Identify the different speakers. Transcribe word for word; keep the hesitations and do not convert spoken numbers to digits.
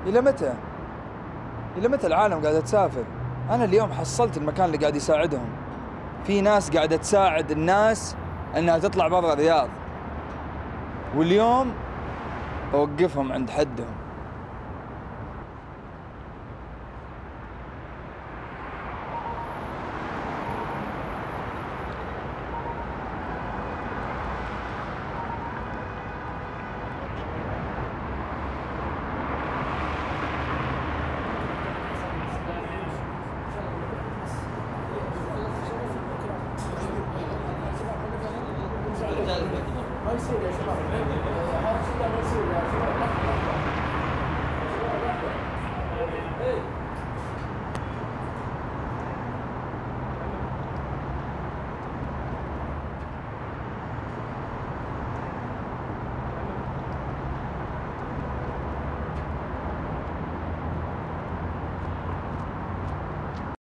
Speaker 1: إلى متى؟ إلى متى العالم قاعدة تسافر؟ أنا اليوم حصلت المكان اللي قاعد يساعدهم. في ناس قاعدة تساعد الناس أنها تطلع برا الرياض، واليوم أوقفهم عند حدهم. ما يصير يا شباب.